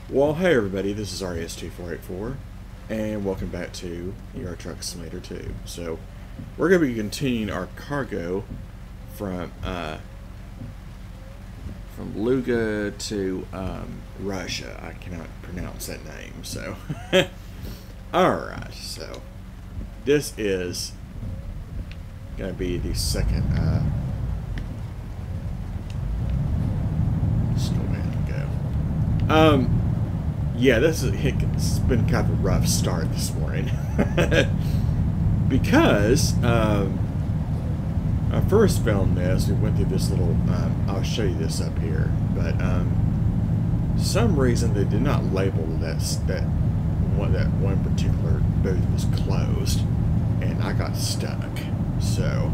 Well, hey everybody, this is RES2484, and welcome back to Euro Truck Simulator 2. So, we're going to be continuing our cargo from Luga to Russia. I cannot pronounce that name, so. Alright, so, this is going to be the second, let's go ahead and go. Yeah, it's been kind of a rough start this morning. Because I first filmed this, we went through this little, I'll show you this up here, but for some reason they did not label that one particular booth was closed, and I got stuck. So,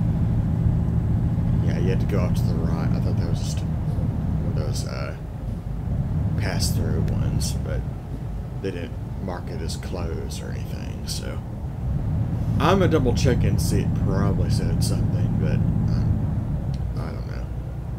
yeah, you had to go off to the right. I thought that was just one of those, pass-through ones, but they didn't mark it as closed or anything, so I'm gonna double check and see. It probably said something, but I don't know.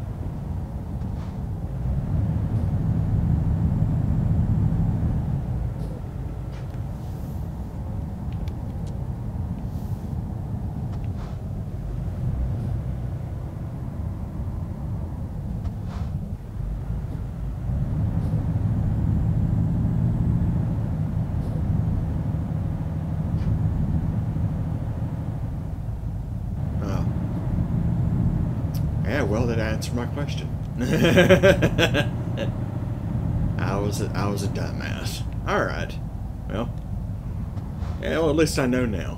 Yeah, well, that answered my question. I was a dumbass. All right. Well, yeah. Well, at least I know now.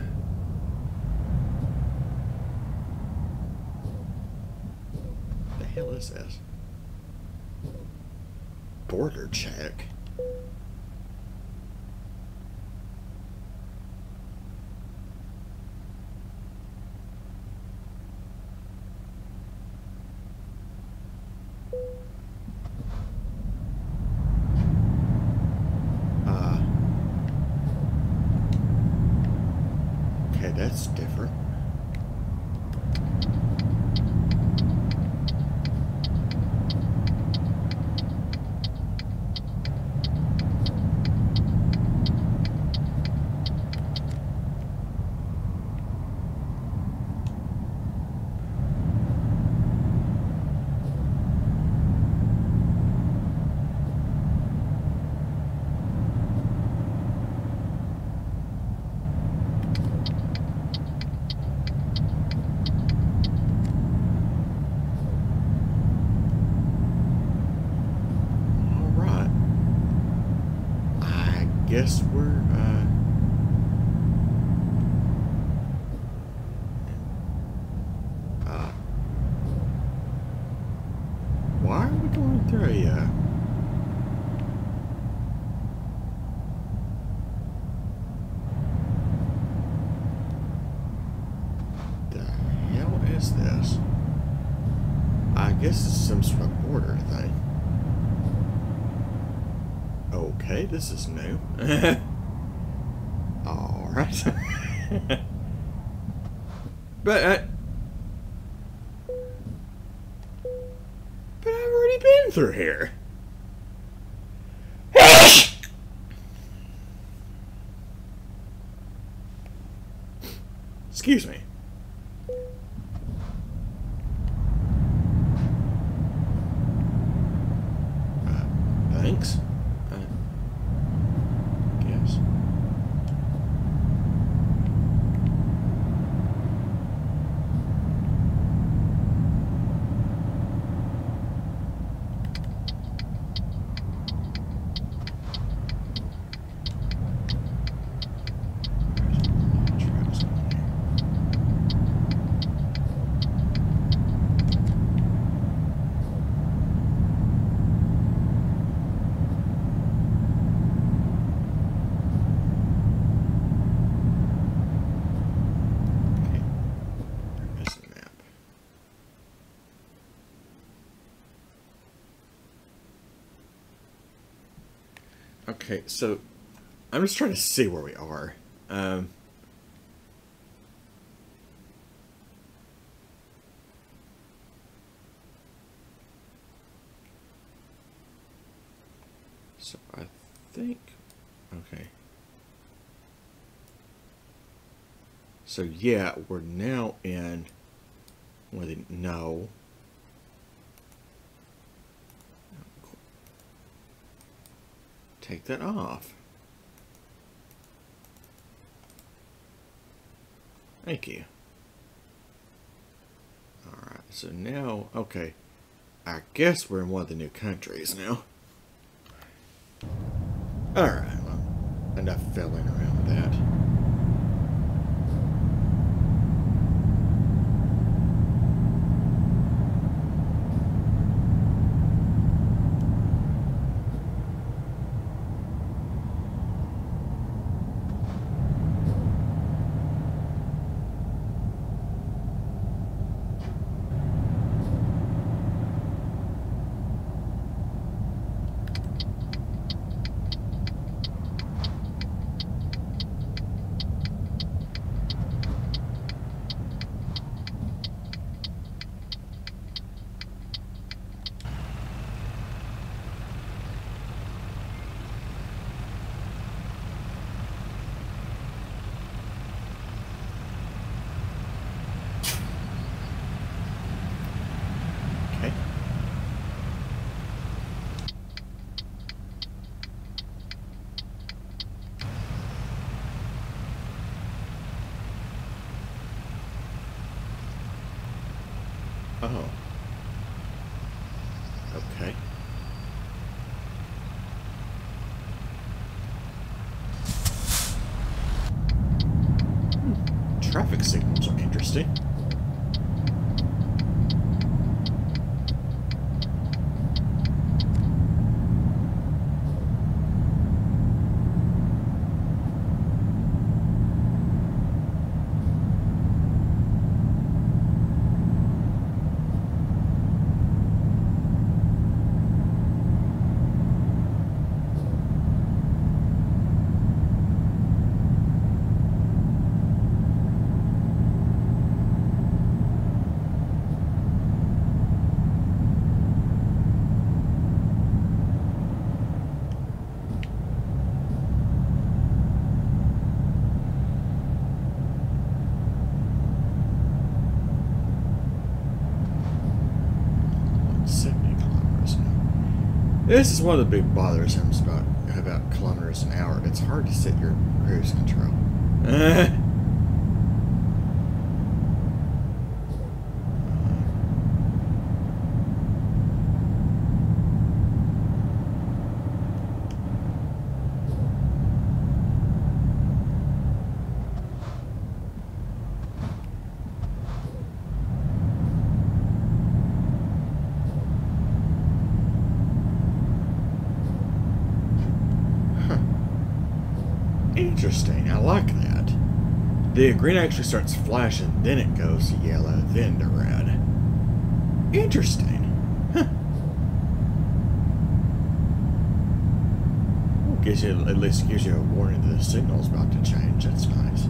What the hell is this? Border check. Okay, that's different. Guess we're why are we going through a the hell is this? I guess it's some sort of border thing. Okay, this is new. Alright. But I've already been through here. Excuse me. Thanks. Guess. Okay, so I'm just trying to see where we are. So I think, okay. So yeah, we're now in, no. Take that off. Thank you. Alright, so now, okay. I guess we're in one of the new countries now. Alright, well, enough fiddling around with that. Okay. Oh. Okay. Traffic signals are interesting. This is one of the big bothersome about kilometers an hour. It's hard to set your cruise control. Interesting. I like that. The green actually starts flashing, then it goes to yellow, then to red. Interesting. Huh. Well, gives you, at least gives you a warning that the signal's about to change. That's nice.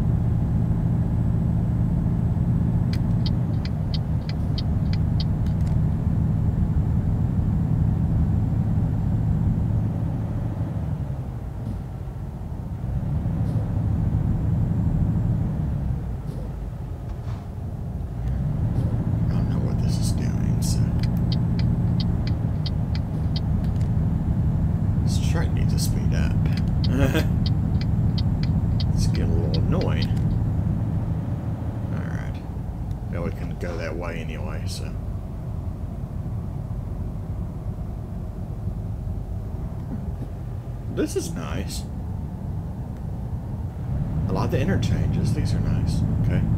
It's getting a little annoying. Alright. Well, we can go that way anyway, so. This is nice. I like the interchanges. These are nice. Okay.